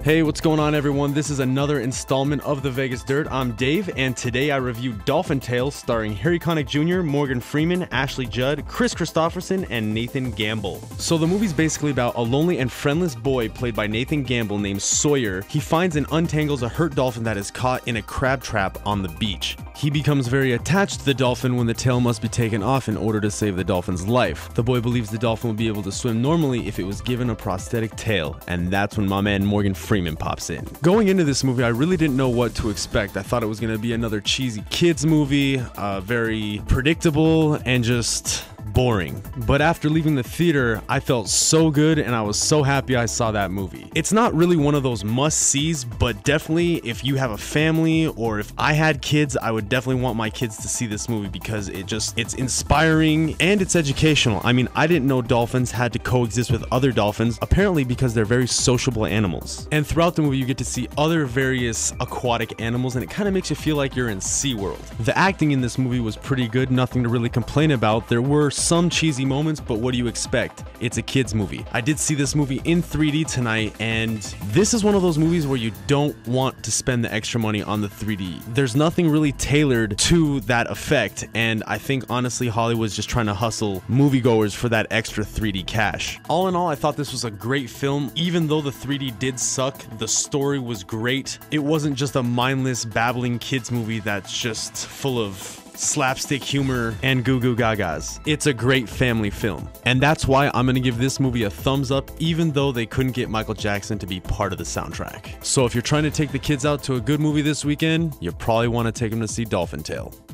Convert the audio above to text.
Hey, what's going on everyone? This is another installment of The Vegas Dirt. I'm Dave, and today I review Dolphin Tales starring Harry Connick Jr., Morgan Freeman, Ashley Judd, Chris Christopherson, and Nathan Gamble. So the movie's basically about a lonely and friendless boy played by Nathan Gamble named Sawyer. He finds and untangles a hurt dolphin that is caught in a crab trap on the beach. He becomes very attached to the dolphin when the tail must be taken off in order to save the dolphin's life. The boy believes the dolphin will be able to swim normally if it was given a prosthetic tail, and that's when my man Morgan Freeman pops in. Going into this movie, I really didn't know what to expect. I thought it was going to be another cheesy kids movie, very predictable and just boring. But after leaving the theater, I felt so good and I was so happy I saw that movie. It's not really one of those must-sees, but definitely if you have a family or if I had kids, I would definitely want my kids to see this movie because it's inspiring and it's educational. I mean, I didn't know dolphins had to coexist with other dolphins, apparently because they're very sociable animals. And throughout the movie, you get to see other various aquatic animals and it kind of makes you feel like you're in SeaWorld. The acting in this movie was pretty good, nothing to really complain about. There were some cheesy moments, but what do you expect? It's a kids movie. I did see this movie in 3D tonight, and this is one of those movies where you don't want to spend the extra money on the 3D. There's nothing really tailored to that effect, and I think honestly Hollywood's just trying to hustle moviegoers for that extra 3D cash. All in all, I thought this was a great film. Even though the 3D did suck, the story was great. It wasn't just a mindless, babbling kids movie that's just full of slapstick humor and goo goo gagas. It's a great family film, and that's why I'm gonna give this movie a thumbs up, even though they couldn't get Michael Jackson to be part of the soundtrack. So if you're trying to take the kids out to a good movie this weekend, you probably want to take them to see Dolphin Tale.